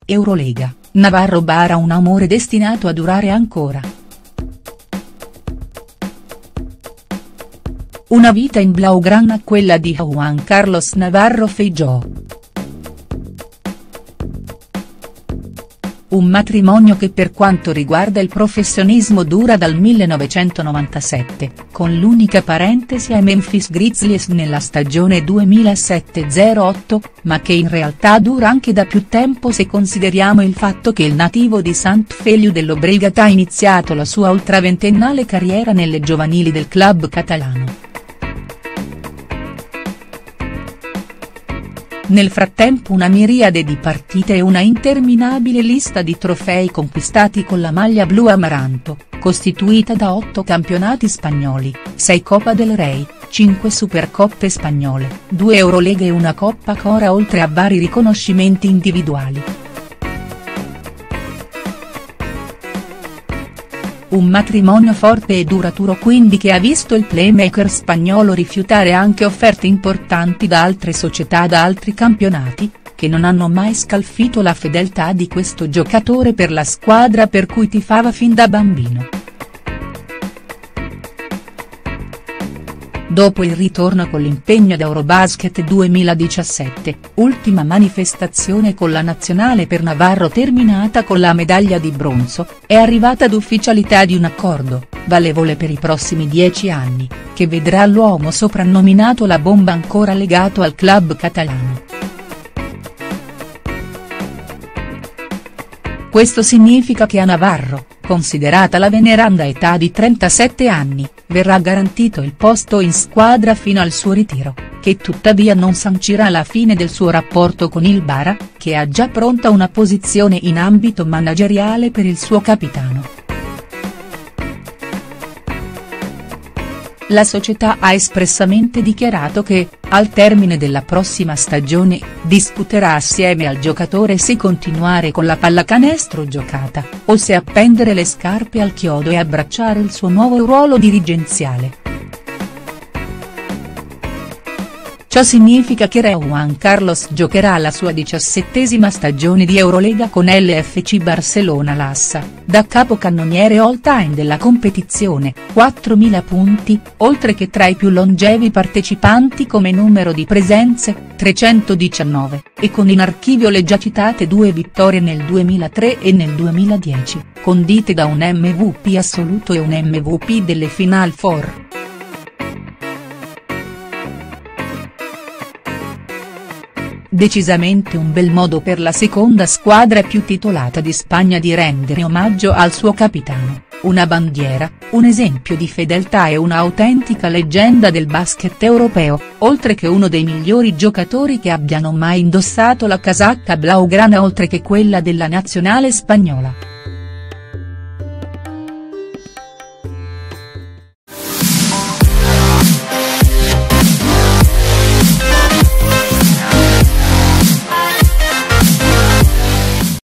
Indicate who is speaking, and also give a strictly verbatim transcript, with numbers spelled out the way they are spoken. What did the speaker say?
Speaker 1: Eurolega, Navarro bara un amore destinato a durare ancora. Una vita in blaugrana quella di Juan Carlos Navarro Feijó. Un matrimonio che per quanto riguarda il professionismo dura dal millenovecentonovantasette, con l'unica parentesi ai Memphis Grizzlies nella stagione duemilasette otto, ma che in realtà dura anche da più tempo se consideriamo il fatto che il nativo di Sant Feliu de Llobregat ha iniziato la sua ultraventennale carriera nelle giovanili del club catalano. Nel frattempo una miriade di partite e una interminabile lista di trofei conquistati con la maglia blu amaranto, costituita da otto campionati spagnoli, sei Copa del Rey, cinque Supercoppe spagnole, due Eurolega e una Coppa Cora oltre a vari riconoscimenti individuali. Un matrimonio forte e duraturo quindi che ha visto il playmaker spagnolo rifiutare anche offerte importanti da altre società da altri campionati, che non hanno mai scalfito la fedeltà di questo giocatore per la squadra per cui tifava fin da bambino. Dopo il ritorno con l'impegno ad Eurobasket duemiladiciassette, ultima manifestazione con la nazionale per Navarro terminata con la medaglia di bronzo, è arrivata d'ufficialità di un accordo, valevole per i prossimi dieci anni, che vedrà l'uomo soprannominato la bomba ancora legato al club catalano. Questo significa che a Navarro, considerata la veneranda età di trentasette anni, verrà garantito il posto in squadra fino al suo ritiro, che tuttavia non sancirà la fine del suo rapporto con il Bara, che ha già pronta una posizione in ambito manageriale per il suo capitano. La società ha espressamente dichiarato che, al termine della prossima stagione, discuterà assieme al giocatore se continuare con la pallacanestro giocata, o se appendere le scarpe al chiodo e abbracciare il suo nuovo ruolo dirigenziale. Ciò significa che Re Juan Carlos giocherà la sua diciassettesima stagione di Eurolega con l'F C Barcellona Lassa, da capocannoniere all-time della competizione, quattromila punti, oltre che tra i più longevi partecipanti come numero di presenze, trecentodiciannove, e con in archivio le già citate due vittorie nel duemilatré e nel duemiladieci, condite da un M V P assoluto e un M V P delle Final Four. Decisamente un bel modo per la seconda squadra più titolata di Spagna di rendere omaggio al suo capitano, una bandiera, un esempio di fedeltà e un'autentica leggenda del basket europeo, oltre che uno dei migliori giocatori che abbiano mai indossato la casacca blaugrana oltre che quella della nazionale spagnola.